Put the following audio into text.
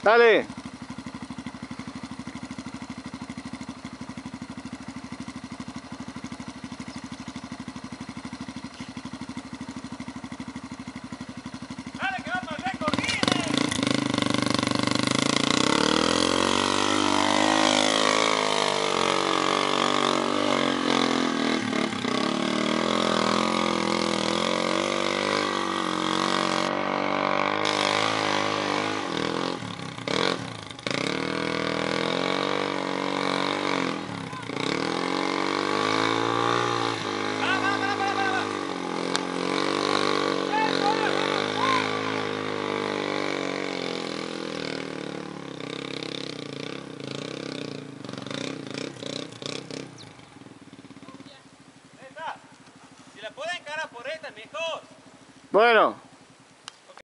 Dale. Dale, que va para el récord, Guinness. Si la pueden encarar por esta, mejor. Bueno.